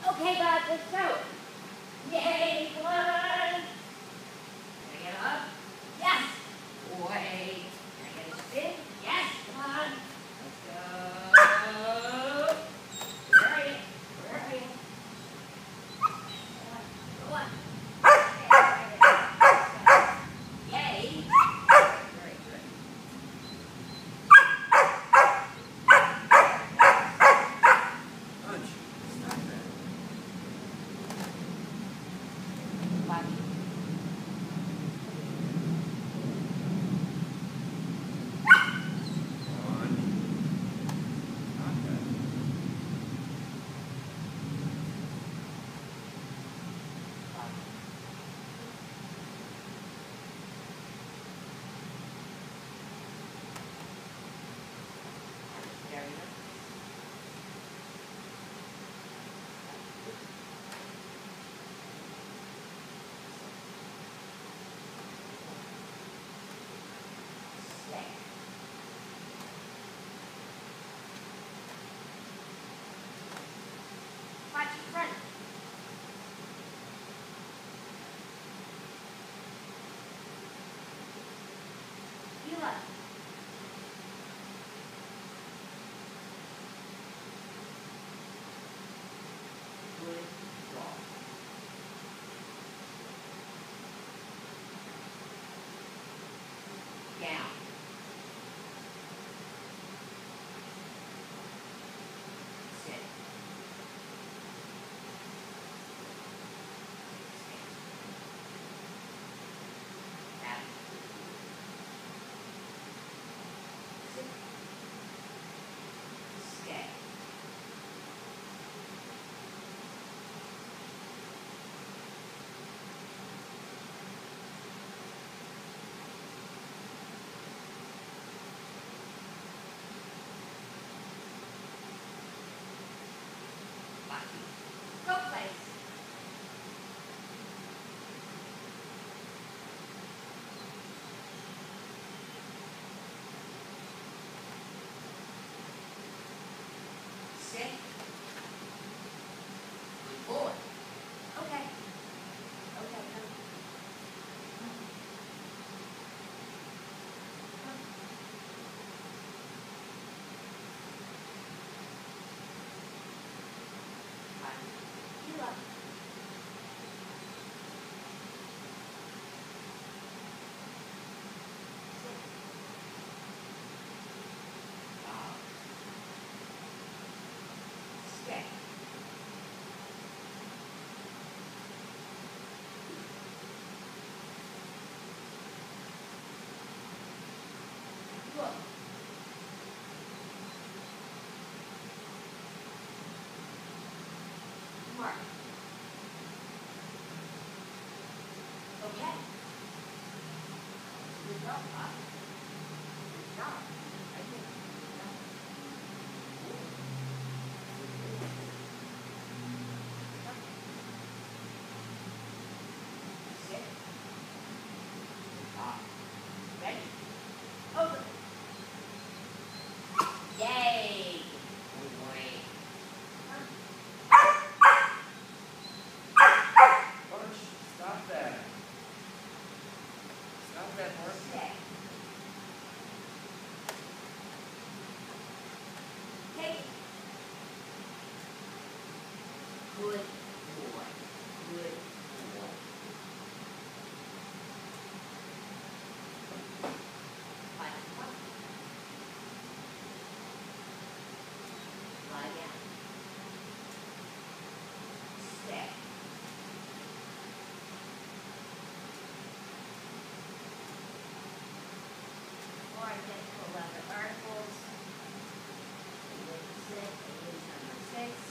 Okay, bud, let's go. Yay, come on. Can I get up? Yes. Wait. Can I get a spin? Yes, come on. Let's go. Where are you? Where are you? Go on. Yay. Very good. Punch. Stop that. Bobby. Punch. Stop that. There we go. Stay. Watch your front. Heel up. Good draw. Down. Sit. Tap. Sit. Stay. Lucky. Go place. Sit. Good boy. Okay. Okay, come. Heel up. Sit. Bow. Stay. Look. Mark. Okay. Good job, Bob. Good job. Right here. Good job. Sit. Top. Ready? Over. Yay! Good boy. Punch. Stop that. Stop that, Mark. Stay. Take it. Good boy. Good boy. Find a spot. Lie down. Stay. Or identical leather articles. Number 6.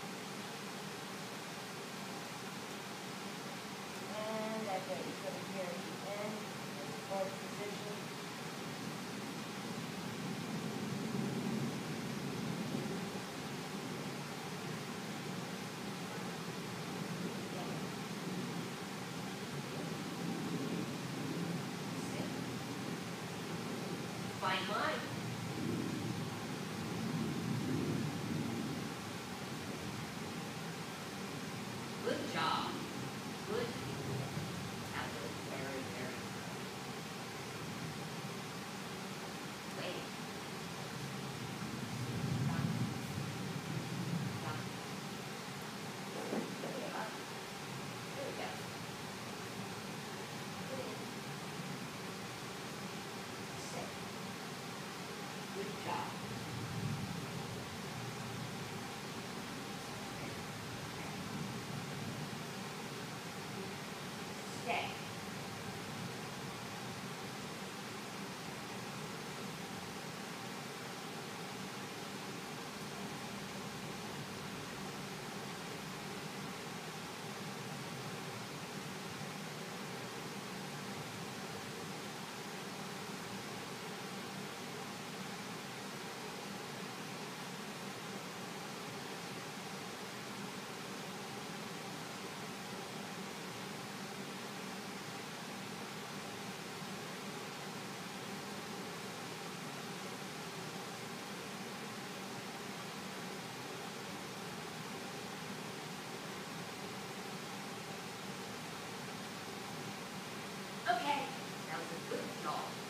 And that's it. You put it here at the end, in the fourth position. Sit. Find mine. Good job. Good. That was very, very good. Wait. Stop. Stop. There we go. There we go. Put in. Sit. Good job. Stay. Okay, that was a good job.